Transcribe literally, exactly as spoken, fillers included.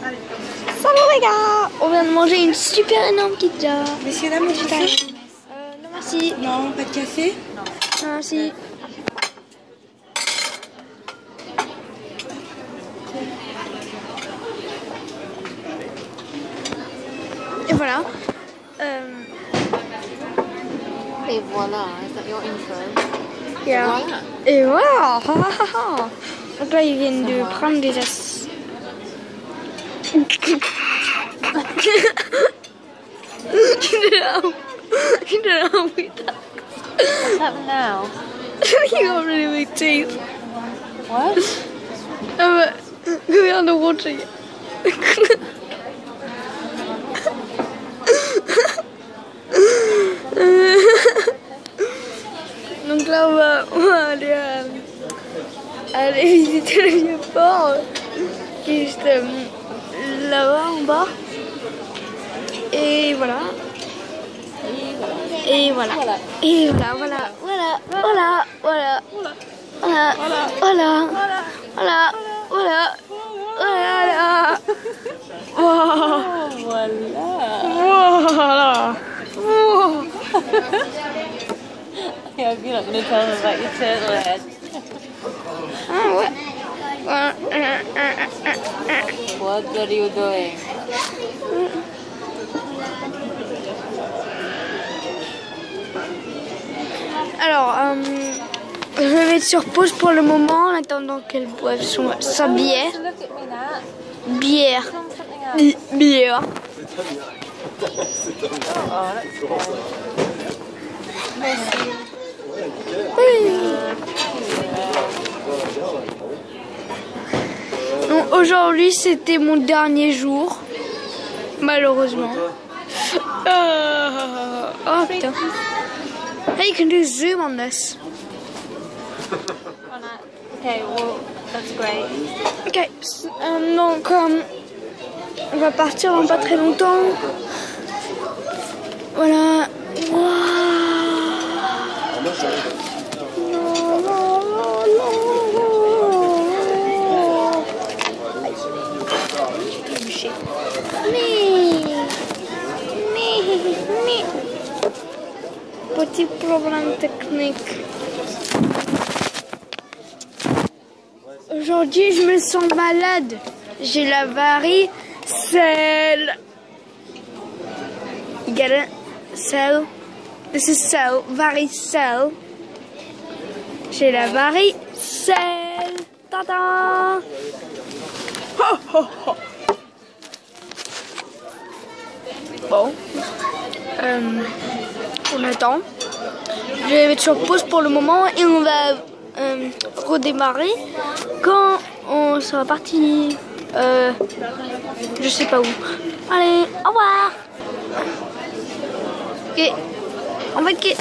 Salut les gars! On vient de manger une super énorme pizza. Messieurs, dames, du café? Euh, non merci. Non, pas de café? Non. Non merci. Et voilà. Euh... Et voilà, is that your intro? Yeah. Voilà. Et voilà. Donc là ils viennent de prendre des as. You don't know with that. What's happening now? You got really big teeth. What? Oh, but we're underwater yet. Donc là on va, on va aller, euh, aller visiter le vieux port qui est juste euh, là-bas en bas. Et voilà. Et voilà. Et voilà, voilà, voilà, voilà, voilà, voilà, voilà, voilà, voilà, voilà, voilà. Oh, voilà. Voilà. Wow. I hope you're not going to tell them about your turtle head. Ah ouais. What are you doing? Alors, euh, je vais mettre sur pause pour le moment en attendant qu'elle boive son, sa bière. Look at me, Nat. Bière. Something else. Bi- bière. Oh, that's good. Oui. Donc, aujourd'hui, c'était mon dernier jour. Malheureusement. Euh, oh putain. Hey, you can do zoom on this. Oh, Nat. Okay, well, that's great. Ok, euh, donc euh, on va partir dans pas très longtemps. Voilà. Wow. Non, non, non, non. Mais, mais, mais. Petit problème technique. Aujourd'hui, je me sens malade. J'ai la varicelle. You get it? Cell. This is cell. Varicelle. J'ai la varicelle. Tada! Ho, ho, ho. Bon. Euh, on attend. Je vais mettre sur pause pour le moment et on va euh, redémarrer quand on sera parti. Euh, je sais pas où. Allez, au revoir. Ok. On va